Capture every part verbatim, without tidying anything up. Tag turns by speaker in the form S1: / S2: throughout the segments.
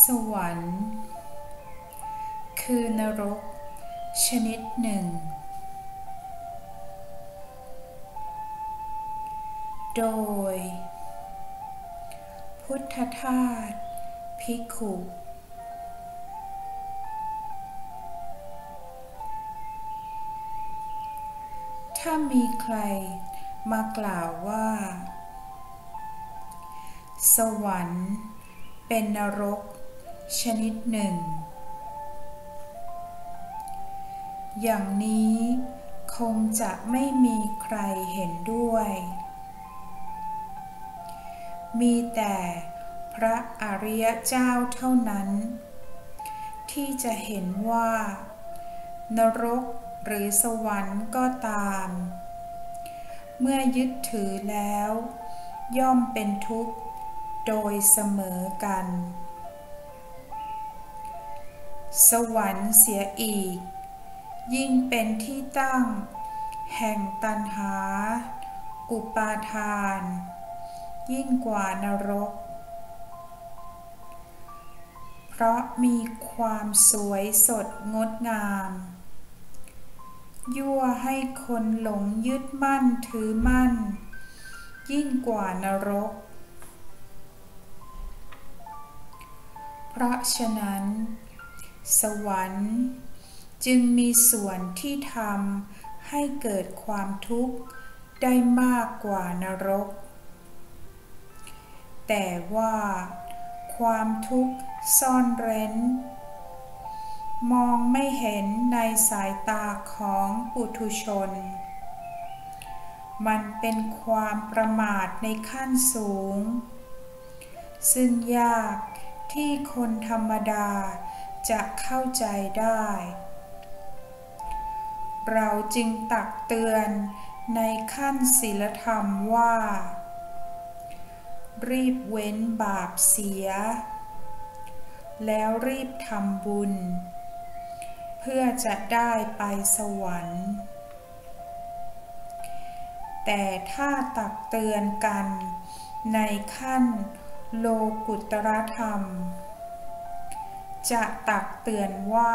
S1: วรรค์คือนรกชนิดหนึ่งโดยพุทธทาสภิกขุถ้ามีใครมากล่าวว่าสวรรค์เป็นนรกชนิดหนึ่งอย่างนี้คงจะไม่มีใครเห็นด้วยมีแต่พระอริยเจ้าเท่านั้นที่จะเห็นว่านรกหรือสวรรค์ก็ตามเมื่อยึดถือแล้วย่อมเป็นทุกข์โดยเสมอกันสวรรค์เสียอีกยิ่งเป็นที่ตั้งแห่งตัณหาอุปาทานยิ่งกว่านรกเพราะมีความสวยสดงดงามยั่วให้คนหลงยึดมั่นถือมั่นยิ่งกว่านรกเพราะฉะนั้นสวรรค์จึงมีส่วนที่ทำให้เกิดความทุกข์ได้มากกว่านรกแต่ว่าความทุกข์ซ่อนเร้นมองไม่เห็นในสายตาของปุถุชนมันเป็นความประมาทในขั้นสูงซึ่งยากที่คนธรรมดาจะเข้าใจได้เราจึงตักเตือนในขั้นศีลธรรมว่ารีบเว้นบาปเสียแล้วรีบทำบุญเพื่อจะได้ไปสวรรค์แต่ถ้าตักเตือนกันในขั้นโลกุตตรธรรมจะตักเตือนว่า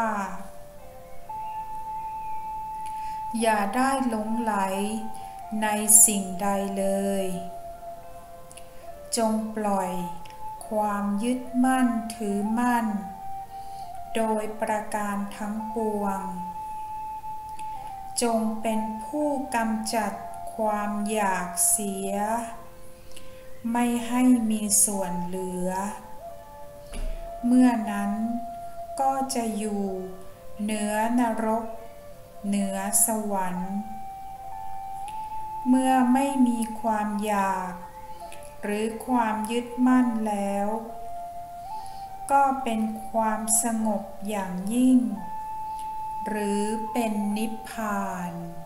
S1: อย่าได้หลงไหลในสิ่งใดเลยจงปล่อยความยึดมั่นถือมั่นโดยประการทั้งปวงจงเป็นผู้กำจัดความอยากเสียไม่ให้มีส่วนเหลือเมื่อนั้นก็จะอยู่เหนือนรกเหนือสวรรค์เมื่อไม่มีความอยากหรือความยึดมั่นแล้วก็เป็นความสงบอย่างยิ่งหรือเป็นนิพพาน